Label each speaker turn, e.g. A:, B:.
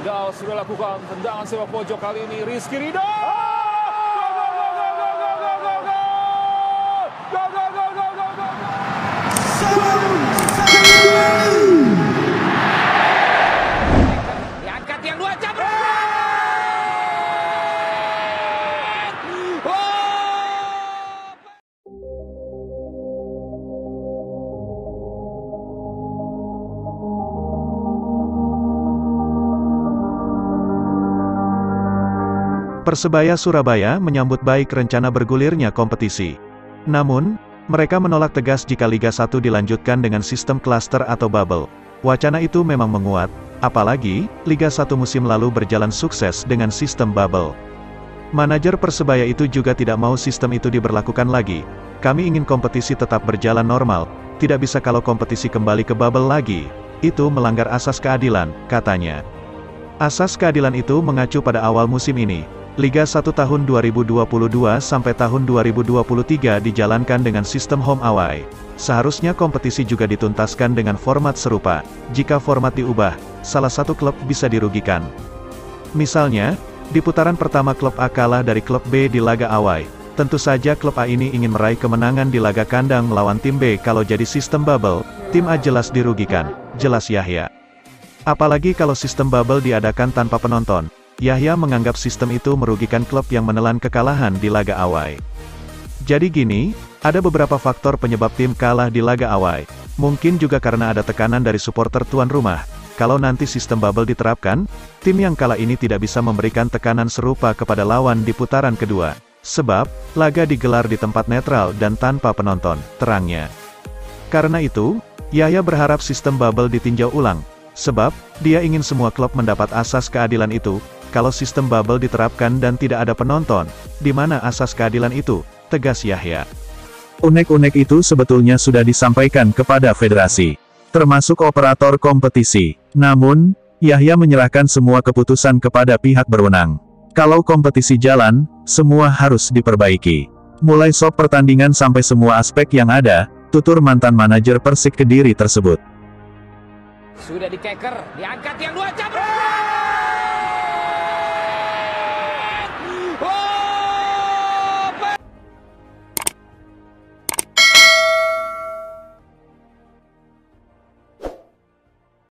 A: Ridal sudah lakukan tendangan sepak pojok kali ini. Rizky Ridal.
B: Diangkat yang dua jam.
C: Persebaya Surabaya menyambut baik rencana bergulirnya kompetisi. Namun, mereka menolak tegas jika Liga 1 dilanjutkan dengan sistem klaster atau bubble. Wacana itu memang menguat, apalagi, Liga 1 musim lalu berjalan sukses dengan sistem bubble. Manajer Persebaya itu juga tidak mau sistem itu diberlakukan lagi. Kami ingin kompetisi tetap berjalan normal, tidak bisa kalau kompetisi kembali ke bubble lagi. Itu melanggar asas keadilan, katanya. Asas keadilan itu mengacu pada awal musim ini. Liga 1 tahun 2022 sampai tahun 2023 dijalankan dengan sistem home away. Seharusnya kompetisi juga dituntaskan dengan format serupa. Jika format diubah, salah satu klub bisa dirugikan. Misalnya, di putaran pertama klub A kalah dari klub B di laga away. Tentu saja klub A ini ingin meraih kemenangan di laga kandang melawan tim B. Kalau jadi sistem bubble, tim A jelas dirugikan, jelas Yahya. Apalagi kalau sistem bubble diadakan tanpa penonton. Yahya menganggap sistem itu merugikan klub yang menelan kekalahan di laga away. Jadi gini, ada beberapa faktor penyebab tim kalah di laga away. Mungkin juga karena ada tekanan dari supporter tuan rumah. Kalau nanti sistem bubble diterapkan, tim yang kalah ini tidak bisa memberikan tekanan serupa kepada lawan di putaran kedua. Sebab, laga digelar di tempat netral dan tanpa penonton, terangnya. Karena itu, Yahya berharap sistem bubble ditinjau ulang. Sebab, dia ingin semua klub mendapat asas keadilan itu. Kalau sistem bubble diterapkan dan tidak ada penonton, di mana asas keadilan itu? Tegas Yahya.
D: Unek-unek itu sebetulnya sudah disampaikan kepada federasi, termasuk operator kompetisi. Namun, Yahya menyerahkan semua keputusan kepada pihak berwenang. Kalau kompetisi jalan, semua harus diperbaiki. Mulai sop pertandingan sampai semua aspek yang ada, tutur mantan manajer Persik Kediri tersebut.
B: Sudah dikeker, diangkat yang dua jam.